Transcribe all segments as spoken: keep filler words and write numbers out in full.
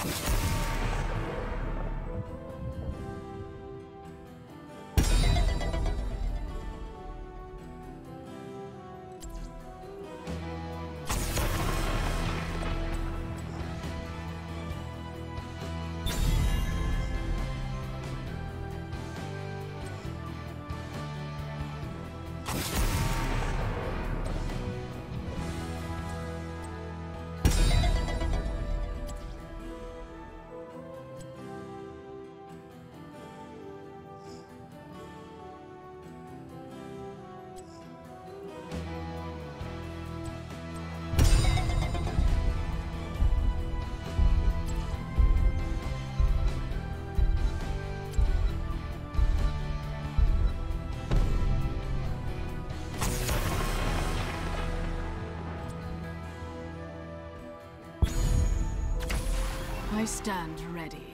I stand ready.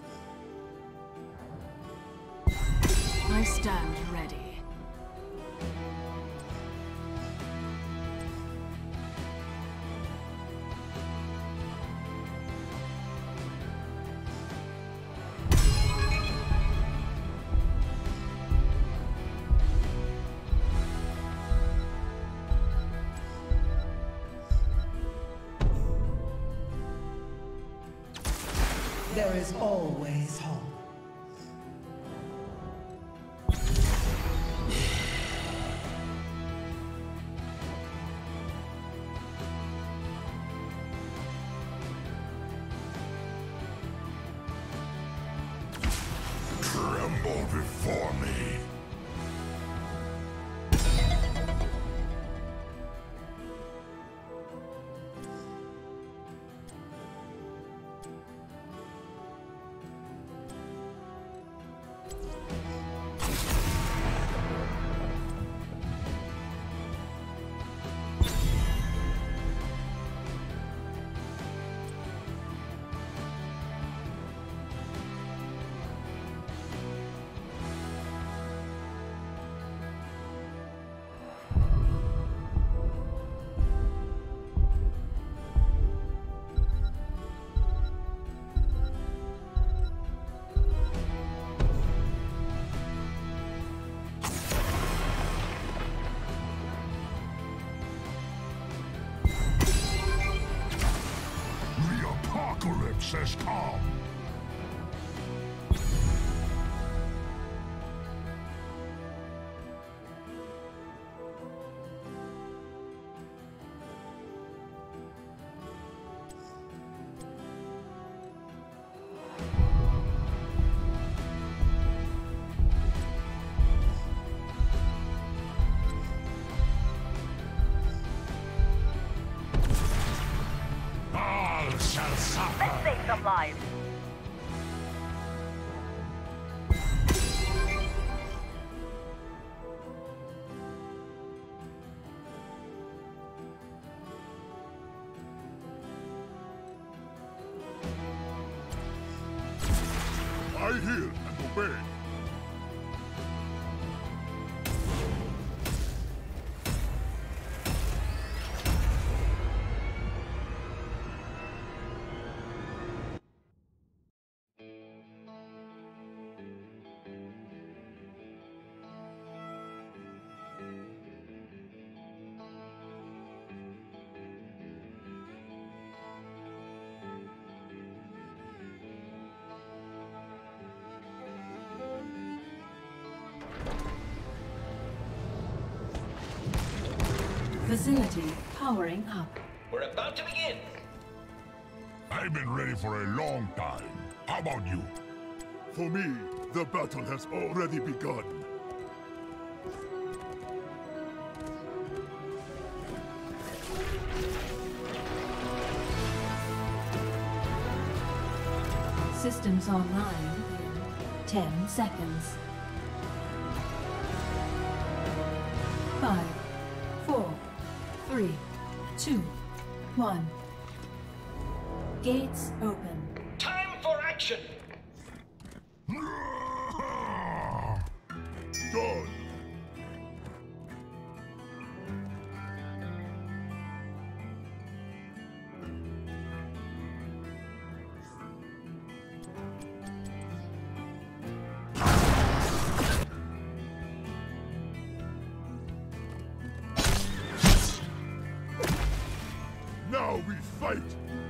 I stand ready. There is always hope. Tremble before me. Apocalypse has come. Shall suffer. Let's save some lives. I hear and obey. Facility powering up. We're about to begin. I've been ready for a long time. How about you? For me, the battle has already begun. Systems online in ten seconds. Five, four, three, two, one. Gates open. Time for action! Done! Now we fight!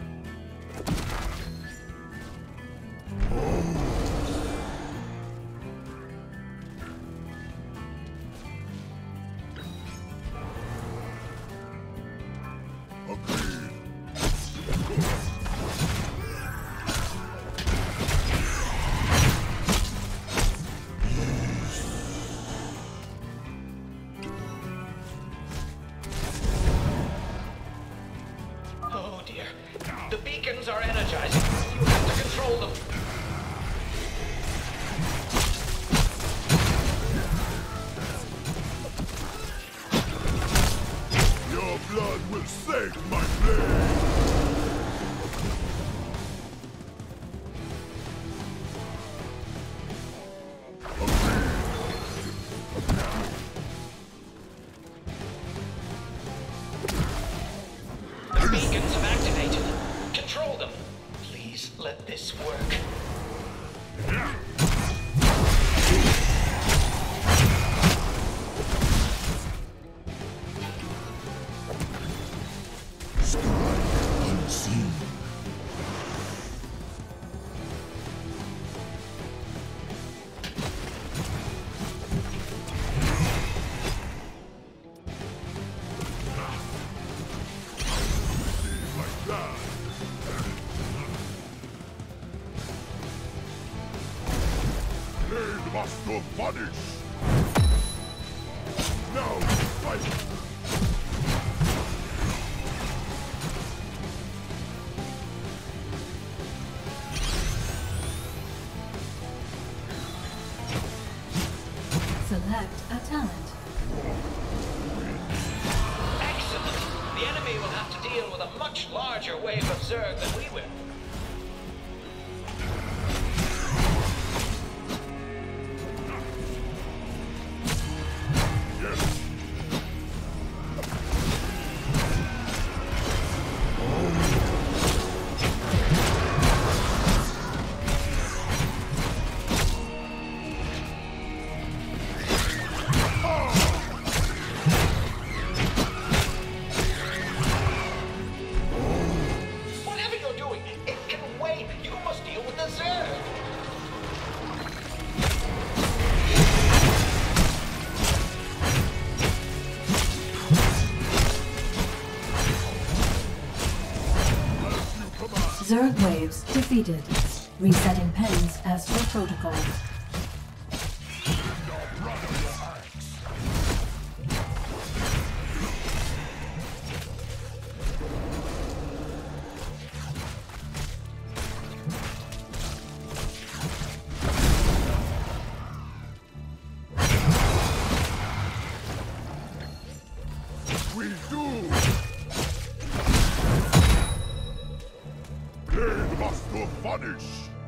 Oh dear. The beacons are energizing. You have to control them. Your blood will save my blade! The beacons have activated. Control them. Please let this work. Unseen. Like that. Blade Master vanish! Now we fight! Select a talent. Excellent. The enemy will have to deal with a much larger wave of Zerg than we will. Yes! Whatever you're doing, it can wait. You must deal with the Zerg. Zerg waves defeated. Resetting pens as per protocol. We do! Blade Master vanish!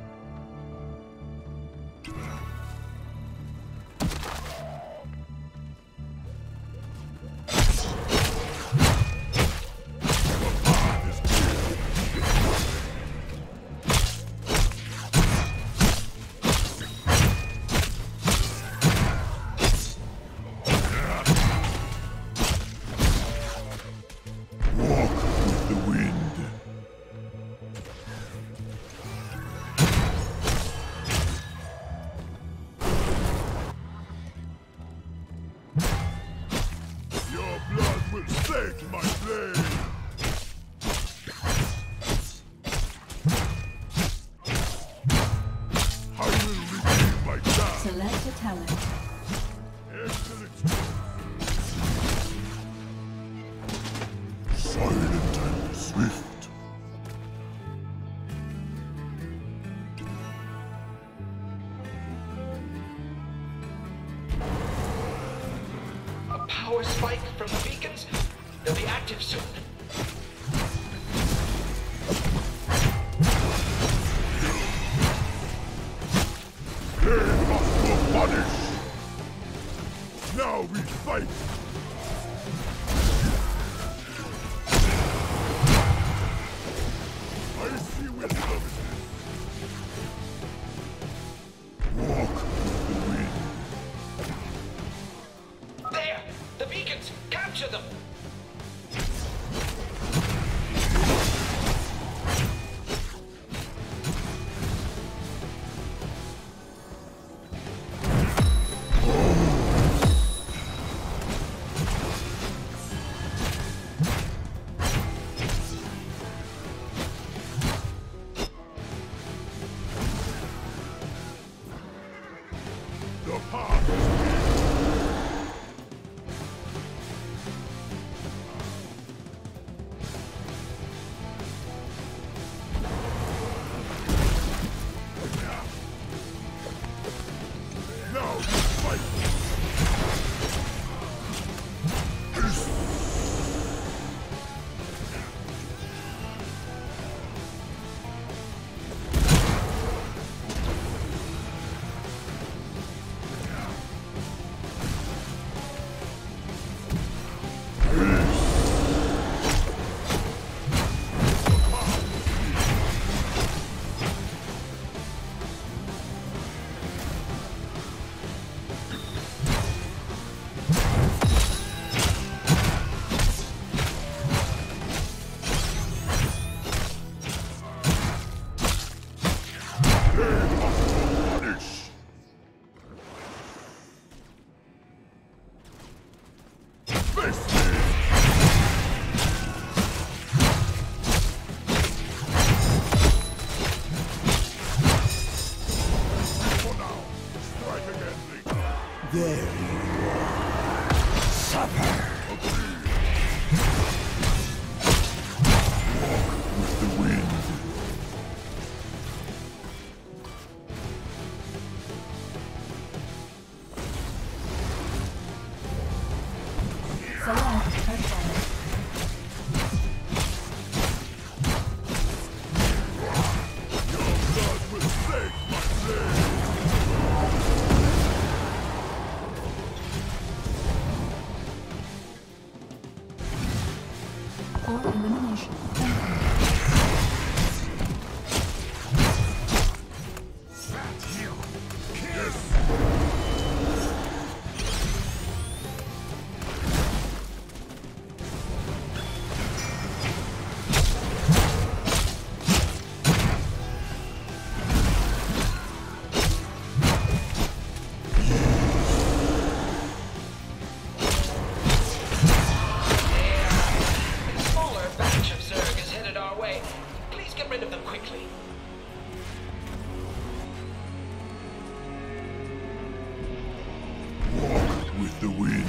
Walk with the wind. Your blood will save my blade. I will regain my time. Select a talent. Excellent. Silent and swift. A power spike from the beacons? They'll be active soon. Blade Master vanish! Now we fight! I see wisdom. Walk with the wind. There! The beacons! Capture them! or elimination. The wind.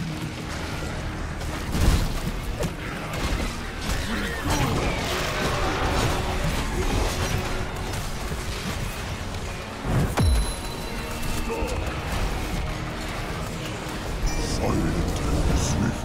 Silent and swift.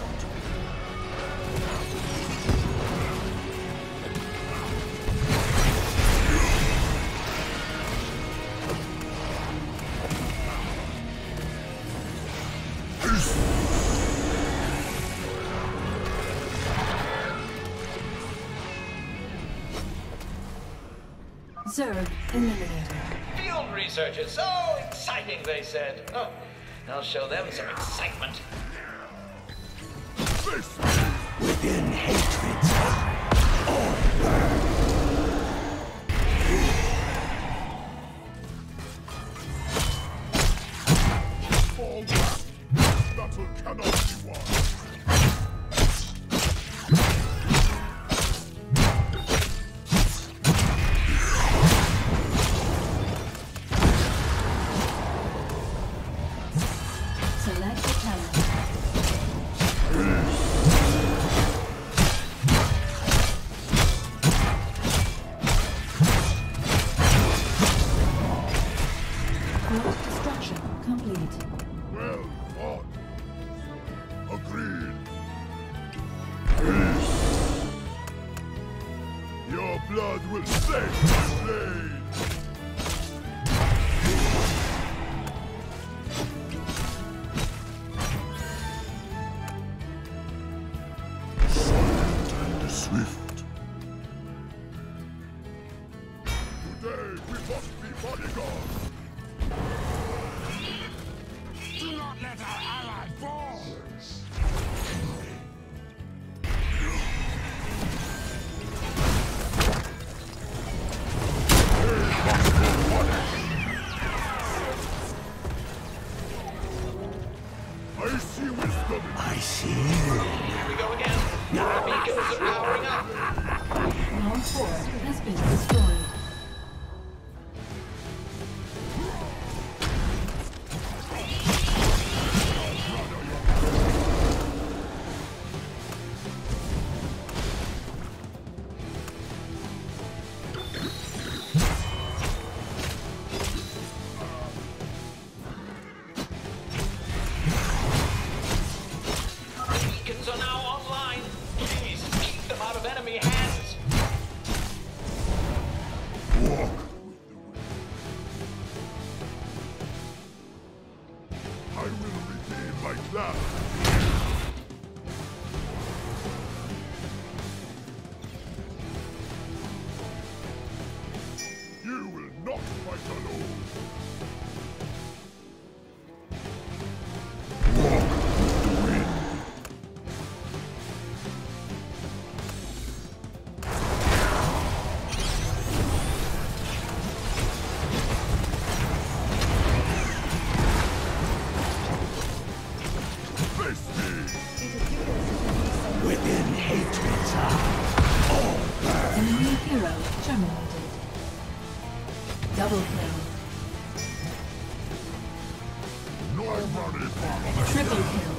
Zerg eliminated. Field research is so exciting, they said. Oh, I'll show them some excitement. Within hatred's eye, all burn. Fall back. Battle cannot be won. Your blood will save my blade! Silent and swift. Today we must be bodyguards! Do not let our ally fall! I see wisdom. I see. Here we go again. Our beacons are powering up. Round four has been destroyed. Are now online. Please keep them out of enemy hands. Walk with the wind. I will regain my class. You will not fight alone. Walk with the wind. Within hatred's eye, all burn. Enemy hero terminated. Double kill. Nobody follow the Triple kill.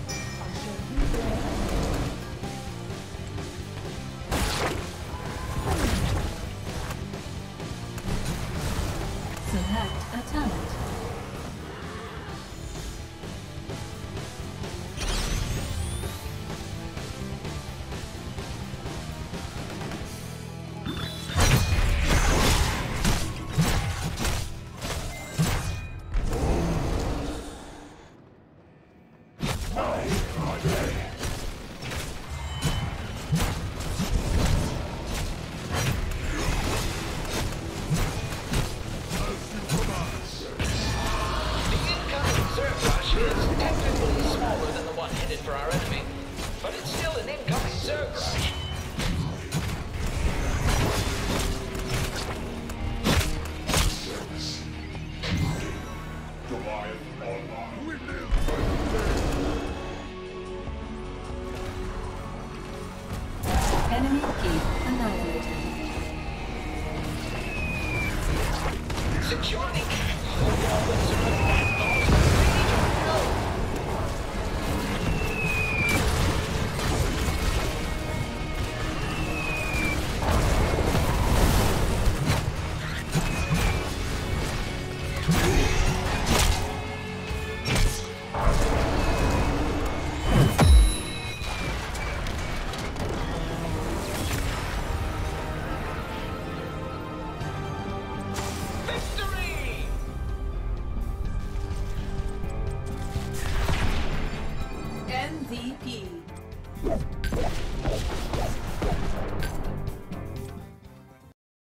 Select a talent. Enemy keep annihilated. Security capital will survive those ready to go. Victory! M V P.